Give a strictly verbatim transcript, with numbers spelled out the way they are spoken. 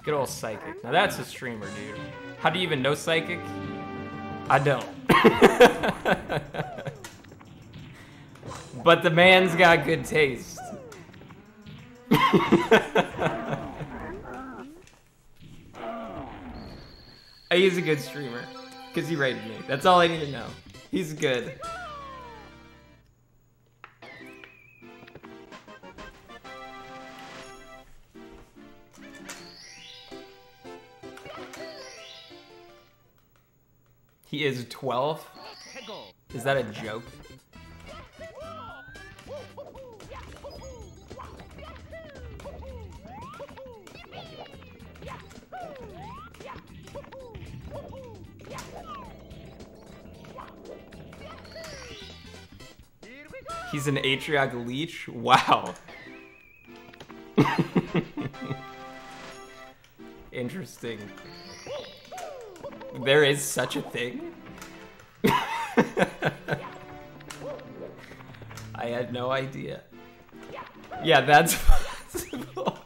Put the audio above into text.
Good old Sykik. Now that's a streamer, dude. How do you even know Sykik? I don't. But the man's got good taste. He's a good streamer. Because he rated me. That's all I need to know. He's good. He is twelve? Is that a joke? He's an Atrioc leech? Wow. Interesting. There is such a thing? I had no idea. Yeah, that's possible.